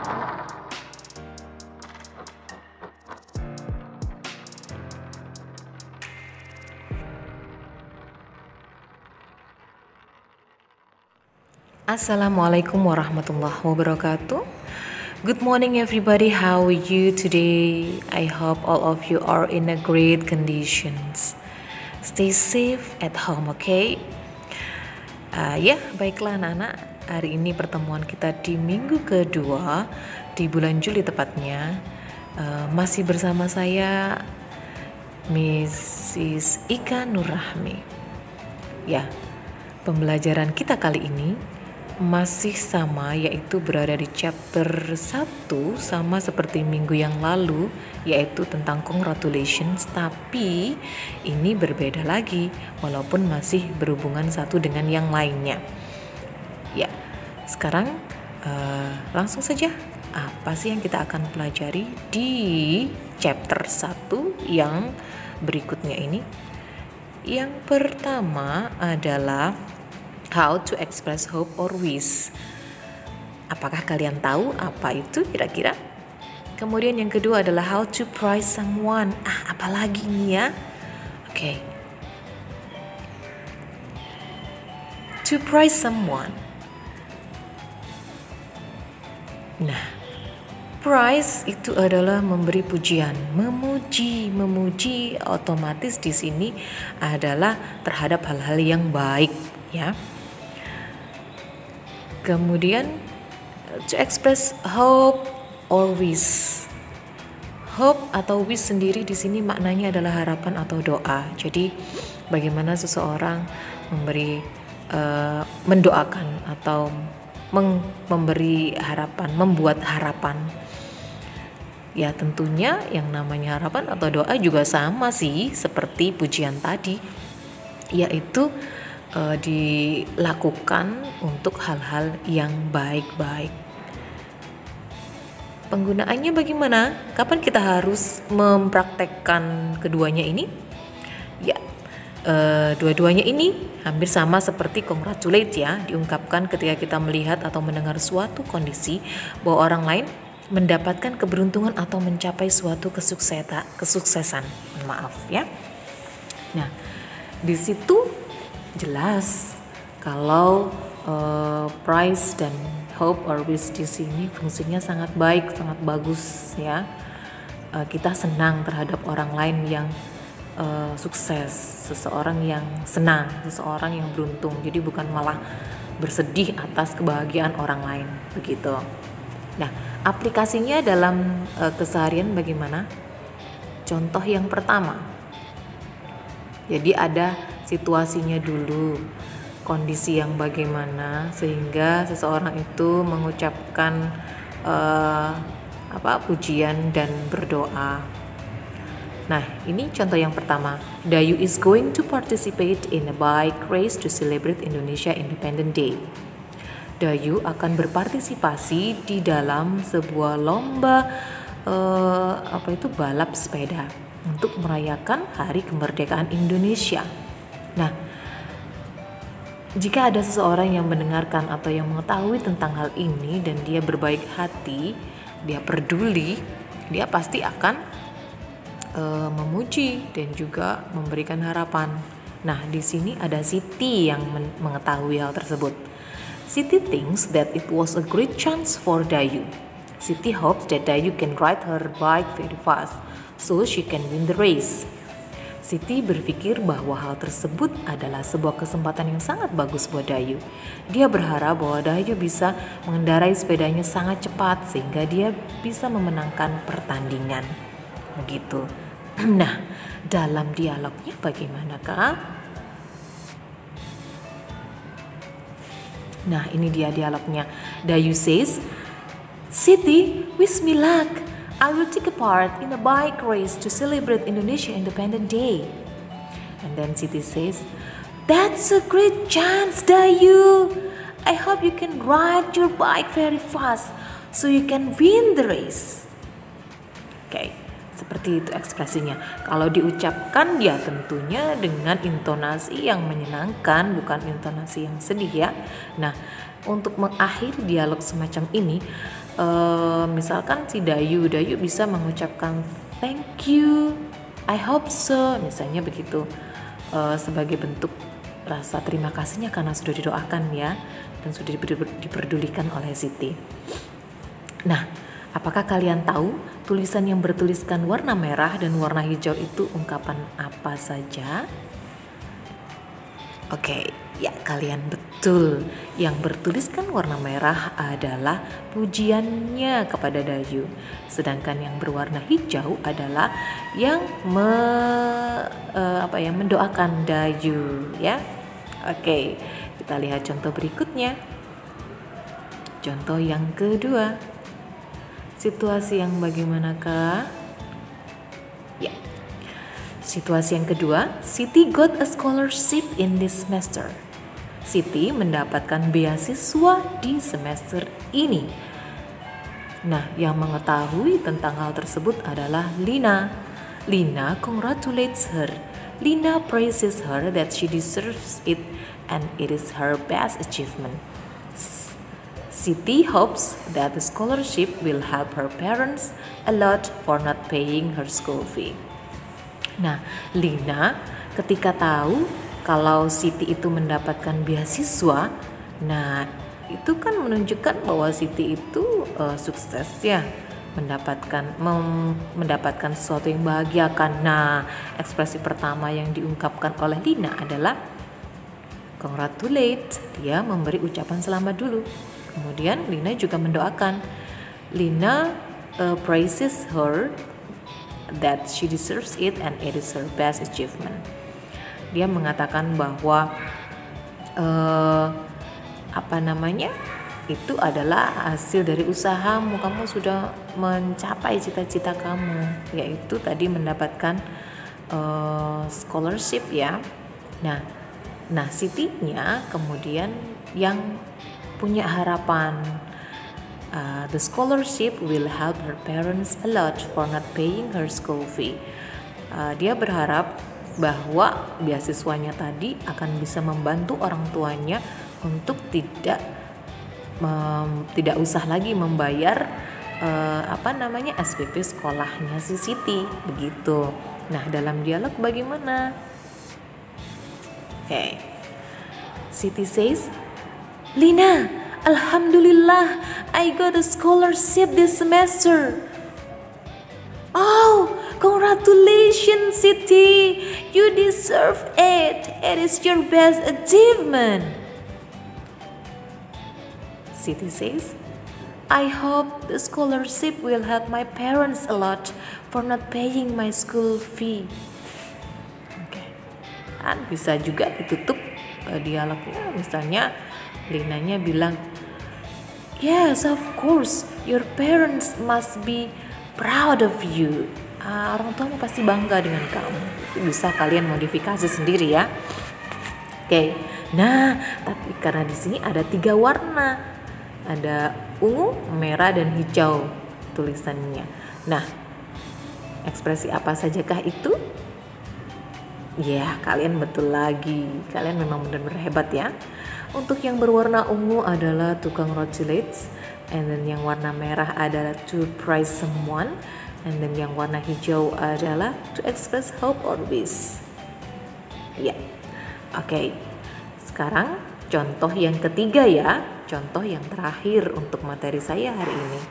Assalamualaikum warahmatullahi wabarakatuh. Good morning everybody, how are you today? I hope all of you are in a great conditions. Stay safe at home, okay? Baiklah anak-anak, hari ini pertemuan kita di minggu kedua di bulan Juli tepatnya. Masih bersama saya Mrs. Ika Nurrahmi. Ya, pembelajaran kita kali ini masih sama, yaitu berada di chapter 1 sama seperti minggu yang lalu, yaitu tentang congratulations, tapi ini berbeda lagi walaupun masih berhubungan satu dengan yang lainnya. Ya, sekarang langsung saja, apa sih yang kita akan pelajari di chapter 1 yang berikutnya ini? Yang pertama adalah how to express hope or wish. Apakah kalian tahu apa itu kira-kira? Kemudian yang kedua adalah how to praise someone. Apalagi nih ya? Oke. To praise someone. Nah, praise itu adalah memberi pujian, memuji otomatis di sini adalah terhadap hal-hal yang baik, ya. Kemudian to express hope or wish. Hope atau wish sendiri di sini maknanya adalah harapan atau doa. Jadi bagaimana seseorang mendoakan atau memberi harapan, membuat harapan. Ya tentunya yang namanya harapan atau doa juga sama sih seperti pujian tadi, yaitu dilakukan untuk hal-hal yang baik-baik. Penggunaannya bagaimana? Kapan kita harus mempraktekkan keduanya ini? Ya, dua-duanya ini hampir sama seperti congratulate ya, diungkapkan ketika kita melihat atau mendengar suatu kondisi bahwa orang lain mendapatkan keberuntungan atau mencapai suatu kesuksesan. Maaf ya. Nah, di situ jelas kalau praise dan hope or wish di sini fungsinya sangat baik, sangat bagus ya. Kita senang terhadap orang lain yang sukses, seseorang yang senang, seseorang yang beruntung. Jadi bukan malah bersedih atas kebahagiaan orang lain, begitu. Nah, aplikasinya dalam keseharian bagaimana? Contoh yang pertama. Jadi ada situasinya dulu, kondisi yang bagaimana sehingga seseorang itu mengucapkan pujian dan berdoa. Nah, ini contoh yang pertama. Dayu is going to participate in a bike race to celebrate Indonesia Independence Day. Dayu akan berpartisipasi di dalam sebuah lomba balap sepeda untuk merayakan Hari Kemerdekaan Indonesia. Nah, jika ada seseorang yang mendengarkan atau yang mengetahui tentang hal ini dan dia berbaik hati, dia peduli, dia pasti akan memuji dan juga memberikan harapan. Nah, di sini ada Siti yang mengetahui hal tersebut. Siti thinks that it was a great chance for Dayu. Siti hopes that Dayu can ride her bike very fast so she can win the race. Siti berpikir bahwa hal tersebut adalah sebuah kesempatan yang sangat bagus buat Dayu. Dia berharap bahwa Dayu bisa mengendarai sepedanya sangat cepat sehingga dia bisa memenangkan pertandingan. Begitu. Nah, dalam dialognya bagaimana Kak? Nah, ini dia dialognya. Dayu says, Siti, wish me luck. I will take a part in a bike race to celebrate Indonesia Independence Day. And then Siti says, that's a great chance, Dayu. I hope you can ride your bike very fast so you can win the race. Oke, seperti itu ekspresinya. Kalau diucapkan ya tentunya dengan intonasi yang menyenangkan, bukan intonasi yang sedih ya. Nah, untuk mengakhiri dialog semacam ini, misalkan si Dayu bisa mengucapkan thank you, I hope so, misalnya begitu, sebagai bentuk rasa terima kasihnya karena sudah didoakan ya, dan sudah diperdulikan oleh Siti. Nah, apakah kalian tahu tulisan yang bertuliskan warna merah dan warna hijau itu ungkapan apa saja? Oke, ya kalian betul. Yang bertuliskan warna merah adalah pujiannya kepada Dayu. Sedangkan yang berwarna hijau adalah yang mendoakan Dayu ya. Oke, kita lihat contoh berikutnya. Contoh yang kedua. Situasi yang bagaimanakah? Ya. Situasi yang kedua, Siti got a scholarship in this semester. Siti mendapatkan beasiswa di semester ini. Nah, yang mengetahui tentang hal tersebut adalah Lina. Lina congratulates her. Lina praises her that she deserves it and it is her best achievement. Siti hopes that the scholarship will help her parents a lot for not paying her school fee. Nah, Lina ketika tahu kalau Siti itu mendapatkan beasiswa, nah itu kan menunjukkan bahwa Siti itu sukses ya, mendapatkan sesuatu yang membahagiakan. Nah, ekspresi pertama yang diungkapkan oleh Lina adalah congratulate, dia memberi ucapan selamat dulu. Kemudian Lina juga mendoakan. Lina praises her that she deserves it and it is her best achievement. Dia mengatakan bahwa itu adalah hasil dari usahamu, kamu sudah mencapai cita-cita kamu, yaitu tadi mendapatkan scholarship ya. Nah Sitinya kemudian yang punya harapan, the scholarship will help her parents a lot for not paying her school fee. Dia berharap bahwa beasiswanya tadi akan bisa membantu orang tuanya untuk tidak usah lagi membayar SPP sekolahnya si Siti begitu. Nah, dalam dialog bagaimana? Okay. Siti says, Lina, Alhamdulillah, I got a scholarship this semester. Oh, congratulations, Siti. You deserve it. It is your best achievement. Siti says, I hope the scholarship will help my parents a lot for not paying my school fee. Dan bisa juga ditutup dialognya, misalnya Linanya bilang, yes of course your parents must be proud of you. Orang tuamu pasti bangga dengan kamu. Itu bisa kalian modifikasi sendiri ya. Oke. Nah, tapi karena di sini ada 3 warna, ada ungu, merah dan hijau tulisannya. Nah, ekspresi apa sajakah itu? Ya, kalian betul lagi. Kalian memang benar-benar hebat ya. Untuk yang berwarna ungu adalah to congratulate, and then yang warna merah adalah to praise someone, and then yang warna hijau adalah to express hope or wish. Ya, oke. Sekarang contoh yang ketiga ya, contoh yang terakhir untuk materi saya hari ini.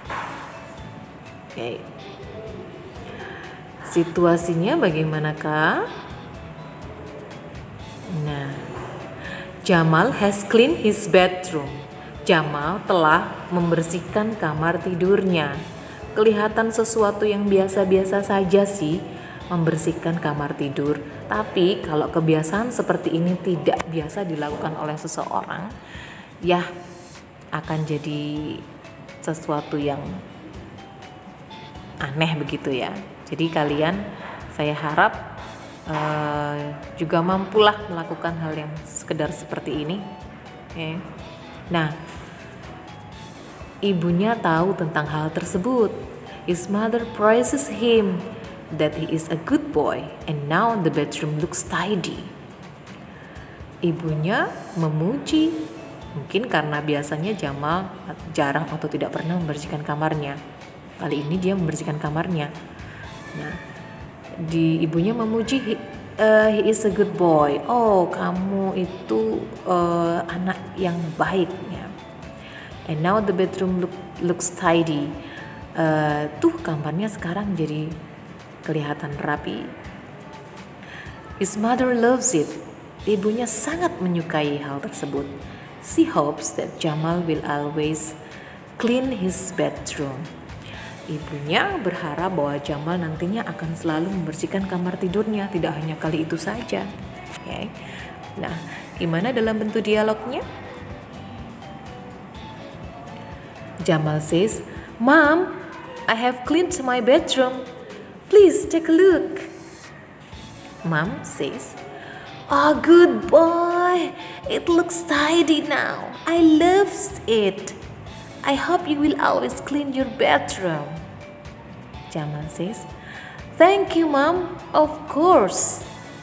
Oke. Situasinya bagaimanakah? Nah, Jamal has cleaned his bedroom. Jamal telah membersihkan kamar tidurnya. Kelihatan sesuatu yang biasa-biasa saja sih, membersihkan kamar tidur. Tapi kalau kebiasaan seperti ini tidak biasa dilakukan oleh seseorang, ya akan jadi sesuatu yang aneh begitu ya. Jadi kalian, saya harap juga mampulah melakukan hal yang sekedar seperti ini. Okay. Nah, ibunya tahu tentang hal tersebut. His mother praises him that he is a good boy and now the bedroom looks tidy. Ibunya memuji Mungkin karena biasanya Jamal jarang atau tidak pernah membersihkan kamarnya. Kali ini dia membersihkan kamarnya. Nah, ibunya memuji, he is a good boy. Oh, kamu itu anak yang baik ya. And now the bedroom looks tidy. Tuh kamarnya sekarang jadi kelihatan rapi. His mother loves it. Ibunya sangat menyukai hal tersebut. She hopes that Jamal will always clean his bedroom. Ibunya berharap bahwa Jamal nantinya akan selalu membersihkan kamar tidurnya, tidak hanya kali itu saja. Okay. Nah, gimana dalam bentuk dialognya? Jamal says, "Mom, I have cleaned my bedroom. Please take a look." Mom says, "Oh, good boy. It looks tidy now. I love it. I hope you will always clean your bedroom." Jamal says, "Thank you, Mom. Of course."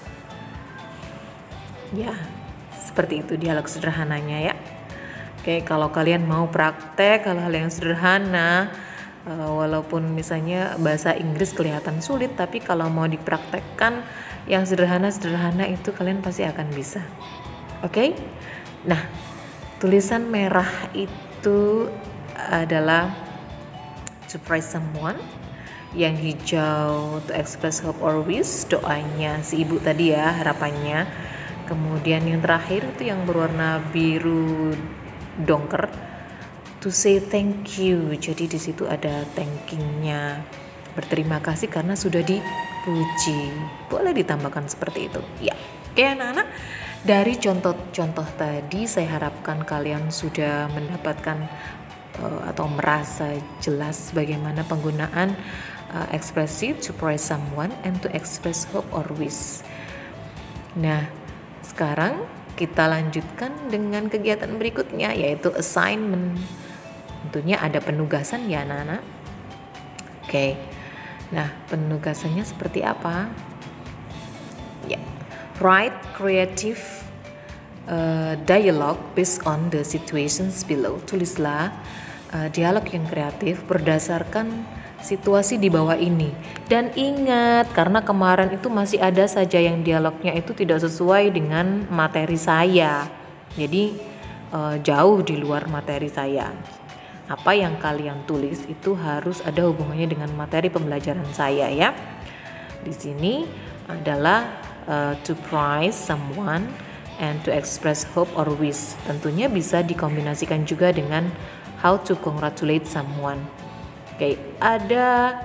Ya, seperti itu dialog sederhananya ya. Oke, kalau kalian mau praktek hal-hal yang sederhana, walaupun misalnya bahasa Inggris kelihatan sulit, tapi kalau mau dipraktekkan yang sederhana-sederhana itu kalian pasti akan bisa. Oke? Nah, tulisan merah itu adalah to praise someone, yang hijau to express hope or wish, doanya si ibu tadi ya, harapannya. Kemudian yang terakhir itu yang berwarna biru dongker, to say thank you. Jadi di situ ada thanking-nya, berterima kasih karena sudah dipuji. Boleh ditambahkan seperti itu. Ya, oke anak-anak. Dari contoh-contoh tadi saya harapkan kalian sudah mendapatkan atau merasa jelas bagaimana penggunaan ekspresi to praise someone and to express hope or wish. Nah, sekarang kita lanjutkan dengan kegiatan berikutnya, yaitu assignment. Tentunya ada penugasan ya anak-anak. Oke. Nah, penugasannya seperti apa? Ya. Write creative dialogue based on the situations below. Tulislah dialog yang kreatif berdasarkan situasi di bawah ini. Dan ingat, karena kemarin itu masih ada saja yang dialognya itu tidak sesuai dengan materi saya. Jadi jauh di luar materi saya. Apa yang kalian tulis itu harus ada hubungannya dengan materi pembelajaran saya ya. Di sini adalah to praise someone and to express hope or wish. Tentunya bisa dikombinasikan juga dengan how to congratulate someone. Oke, ada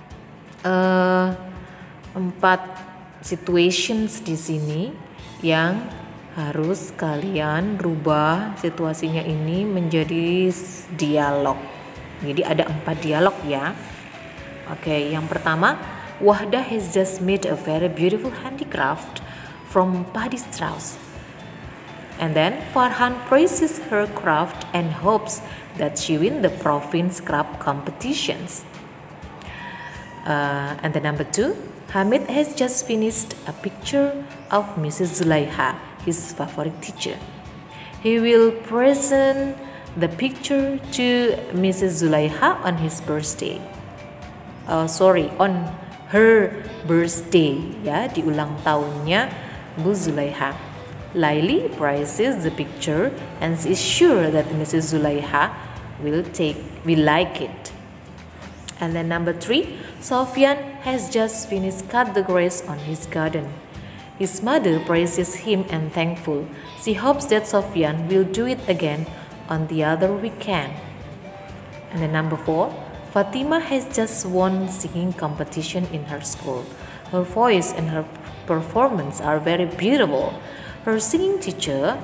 4 situations di sini yang harus kalian rubah situasinya ini menjadi dialog. Jadi ada 4 dialog ya. Oke, yang pertama, Wahdah has just made a very beautiful handicraft from padi straws. And then Farhan praises her craft and hopes that she win the province craft competitions. And then number 2, Hamid has just finished a picture of Mrs. Zulaiha, his favorite teacher. He will present the picture to Mrs. Zulaiha on his birthday. On her birthday ya, di ulang tahunnya Bu Zulaiha. Laili praises the picture and is sure that Mrs. Zulaiha will like it. And then number 3, Sofyan has just finished cut the grass on his garden. His mother praises him and thankful. She hopes that Sofyan will do it again on the other weekend. And then number 4, Fatima has just won singing competition in her school. Her voice and her performance are very beautiful. Her singing teacher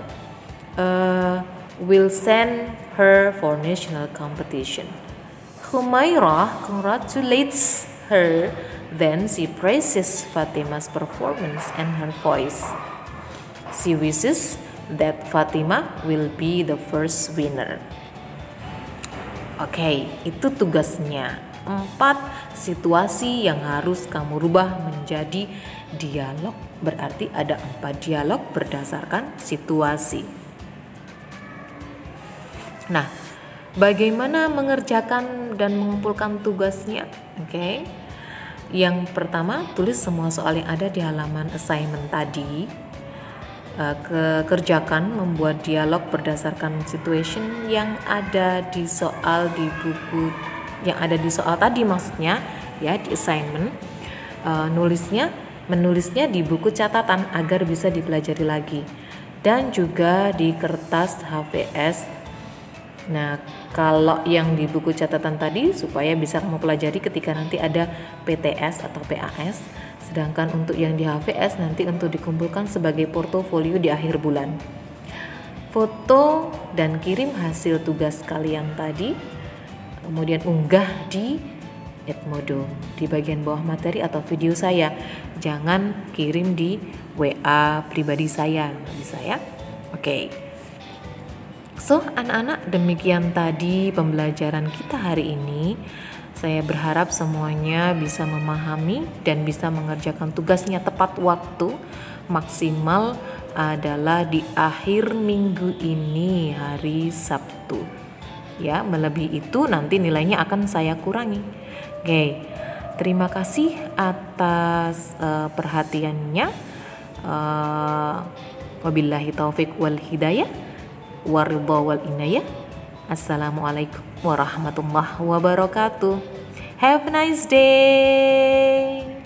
will send her for national competition. Humairah congratulates her, then she praises Fatima's performance and her voice. She wishes that Fatima will be the first winner. Oke, itu tugasnya. 4 situasi yang harus kamu rubah menjadi dialog. Berarti ada 4 dialog berdasarkan situasi. Nah, bagaimana mengerjakan dan mengumpulkan tugasnya? Oke. Yang pertama, tulis semua soal yang ada di halaman assignment tadi. Kerjakan membuat dialog berdasarkan situation yang ada di soal di buku, yang ada di soal tadi, maksudnya ya, di assignment. Menulisnya di buku catatan agar bisa dipelajari lagi, dan juga di kertas HVS. Nah, kalau yang di buku catatan tadi supaya bisa kamu pelajari ketika nanti ada PTS atau PAS, sedangkan untuk yang di HVS nanti untuk dikumpulkan sebagai portofolio di akhir bulan. Foto dan kirim hasil tugas kalian tadi, kemudian unggah di Edmodo di bagian bawah materi atau video saya. Jangan kirim di WA pribadi saya, nggak bisa ya. Oke. So, anak-anak, demikian tadi pembelajaran kita hari ini. Saya berharap semuanya bisa memahami dan bisa mengerjakan tugasnya tepat waktu. Maksimal adalah di akhir minggu ini, hari Sabtu. Ya, melebihi itu nanti nilainya akan saya kurangi. Oke, terima kasih atas perhatiannya. Wabillahi taufik wal hidayah, waridha wal inayah. Assalamualaikum warahmatullahi wabarakatuh. Have a nice day.